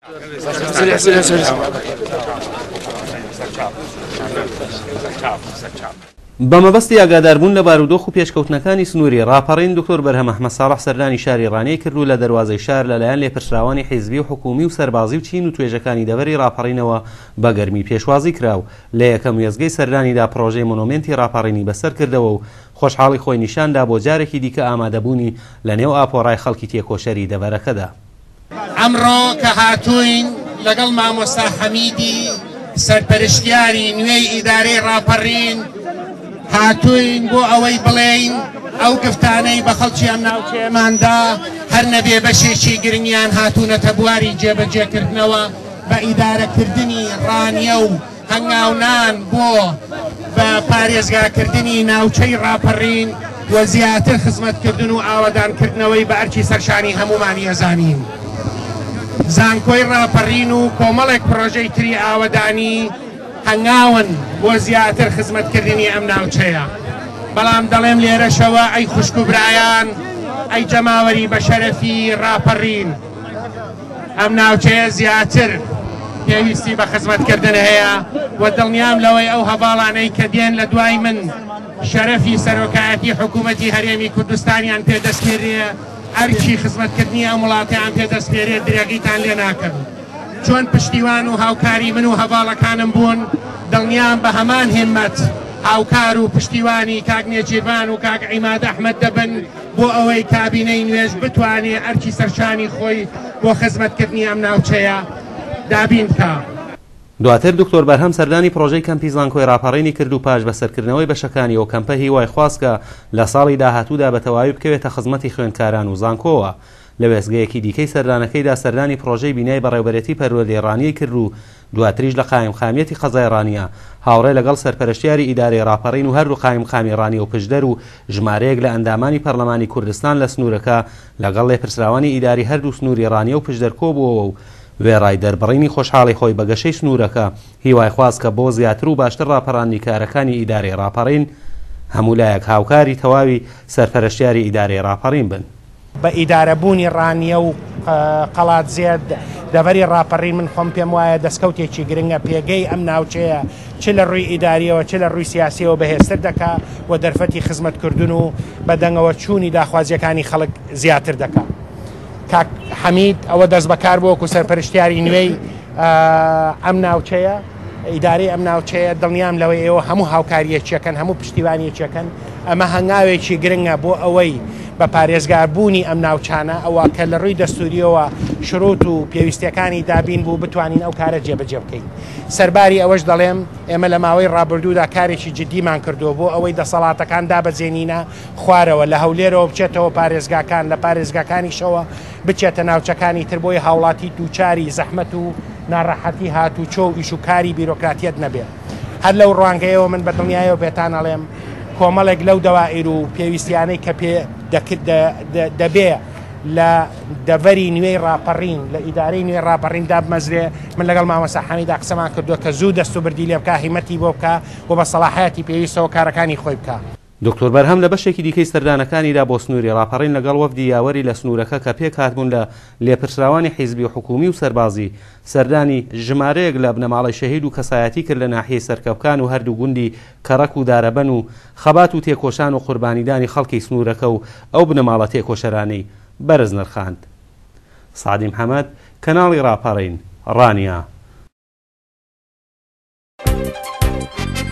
بەمەبەستی ئاگاداربوون لە بارودۆخ و پێشکەوتنەکانی سنووری ڕاپەڕین دکتۆر بەرهەم ئەحمەد ساڵح سەردانی شاری ڕانەی کرد و لە دەروازەی شار لەلایەن لێپرسراوانی حیزبی و حکومی و سەربازی و چین و توێژەکانی دەوەری ڕاپەڕینەوە بە گەرمی پێشوازی کراو. لە یەکەم وێزگەی سەردانیدا پرۆژەی مۆنومێنتی ڕاپەڕینی بەسەر کردەوە و خۆشحاڵی خۆی نیشاندا بۆ جارێکی دیکە ئامادەبوونی لە نێو ئاپۆڕای خەڵکی تێکۆشەری دەڤەرەکەدا. ئەمڕۆ کە هاتووین لەگەڵ مامۆستا حەمیدی سەرپەرشتیاری نوێی ئیدارەی ڕاپەڕین هاتووین بۆ ئەوەی بڵێین ئەو گفتانەی بە خەڵکی ئەم ناوچەیەماندا هەر نەبێ بەشێکی گرنگیان هاتوونەتە بواری جێبەجێکردنەوە بە ئیدارەکردنی ڕانیە و هەنگاونان بۆ بە پارێزگاکردنی ناوچەی ڕاپەڕین و زیاتر خزمەتکردن و ئاوەدانکردنەوەی بە ئەرکی سەرشانی هەمومانی ئەزانین. زانکۆی ڕاپەڕین و کۆمەڵێک پرۆژەی تری ئاوەدانی هەنگاون بۆ زیاتر خزمەتکردنی ئەم ناوچەیە. بەڵام دەڵێم لێرەشەوە ئەی خوشک و برایان، ئەی جەماوەری بە شەرەفی ڕاپەڕین، ئەم ناوچەیە زیاتر پێویستی بە خزمەتکردن هەیە و دڵنیام لەوەی ئەو هەواڵانەی کە دێن لە دوای من شەرەفی سەرۆکایەتی حکوومەتی هەرێمی کوردستانیان پێدەستپێرێ، ئەرکی خزمەتکردنی ئەم وڵاتیان پێدەستپێرێ، درێگیتان لێ ناکەن. چۆن پشتیوان و هاوکاری من و هەواڵەکانم بوون، دڵنیام بە هەمان هێمەت هاوکار و پشتیوانی کاک نێجیربان و کاک عیماد ئەحمەد دەبن بۆ ئەوەی کابینەی نوێژ بتوانێت ئەرکی سەرشانی خۆی بۆ خزمەتکردنی ئەم ناوچەیە دابین بکە. دواتر دکتۆر بەرهەم سەردانی پرۆژەی کەمپی زانکۆی ڕاپەڕینی کرد و پاش بەسەرکردنەوەی بەشەکانی ئەو کەمپە هیوای خواست کە لە ساڵی داهاتوودا بە تەواوی بکەوێتە خزمەتی خوێندکاران و زانکۆوە. لە وێستگەیەکی دیکەی سەردانەکەیدا سەردانی پرۆژەی بینای بەڕێوەبەرەتی پەروەردەیڕانیی کرد و دواتریش لە قایمخامیەتی قەزای ڕانیە هاوڕێ لەگەڵ سەرپەرشتیاری ئیدارەی ڕاپەڕین و هەردوو قایمخامی ڕانی و پشدەر و ژمارەیەک لە ئەندامانی پەرلەمانی کوردستان لە سنوورەکە لەگەڵ لێپرسراوانی ئیداری هەردوو سنووری ڕانیە و پشدەر کۆبووەوە و وێڕای دەربڕینی خۆشحاڵی خۆی بەگەشەی سنوورەکە هیوای خواست کە بۆ زیاتر و باشتر ڕاپەڕاندنی کارەکانی ئیدارەی ڕاپەڕین هەموو لایەک هاوکاری تەواوی سەرپەرشتیاری ئیدارەی ڕاپەڕین بن. بە ئیدارەبوونی ڕانیە و قەڵات زێد دەڤەری ڕاپەڕین من خۆم پێم وایە دەستکەوتێکی گرنگە پێگەی ئەم ناوچەیە چ لە ڕووی ئیداریەوە چ لە ڕووی سیاسیەوە بەهێزتر دەکا و دەرفەتی خزمەتکردن و بەدەنگەوە چوونی داخوازیەکانی خەڵک زیاتر دەکا. کاک حەمید ئەوە دەست بەکار بۆ وەکو سەرپەرشتیاری نوێی ئەم ناوچەیە ئیدارەی ئەم ناوچەیە دڵنیام لەوەی ئێوە هەموو هاوکاریەکیەکەن هەموو پشتیوانیەکەن ئەمە هەنگاوێکی گرنگە بۆ ئەوەی بە پارێزگاربوونی ئەم ناوچانە ئەوە کە لە ڕووی دەستوریەوە شروط و پێویستیەکانی دابین بوو بتوانین ئەو کارە جێبەجێ بکەین. سەرباری ئەوەش دەڵێم ئێمە لە ماوەی ڕابردوودا کارێکی جدیمان کردووە بۆ ئەوەی دەسەڵاتەکان دابەزێنینە خوارەوە لە هەولێرەوە بچێتەوە پارێزگاکان لە پارێزگاکانیشەوە بچێتە ناوچەکانی تر بۆی هاوڵاتی دووچاری زەحمەت و ناڕەحەتی هاتوچۆ و ئیش و کاری بیرۆکراتیەت نەبێت. هەر لەو ڕوانگەیەوە من بەدڵنیایەوە پێتان ئەڵێم کۆمەڵێک لەو دەوائر و پێویستیانەی کە پێ دەبێ لە دەڤەری نوێی ڕاپەڕین لە ئیدارەی نوێی ڕاپەڕین دابمەزرێ. من لەگەڵ مامۆستا حەمیدا قسەمان کردووە کە زوو دەست و بردی لێ بکە، هیمەتی بۆ بکە و بە سەلاحەتی پێویستەوە کارەکانی خۆی بکە. دکتۆر بەرهەم لە بەشێکی دیکەی سەردانەکانیدا بۆ سنووری ڕاپەڕین لەگەڵ وەفدی یاوەری لە سنوورەکە کە پێک هاتبوون لە لێپرسراوانی حیزبی و حکومی و سەربازی سەردانی ژمارەیەک لە بنەماڵی شەهید و کەسایەتی کرد لە ناحیەی سەرکەوکان و هەردوو گوندی کەڕەک و دارەبەن و خەبات و تێکۆشان و قوربانیدانی خەڵکی سنوورەکە و ئەو بنەماڵە تێکۆشەرانەی بەرز نرخاند. سعدی محەممەد، کەناڵی ڕاپەڕین، ڕانیە.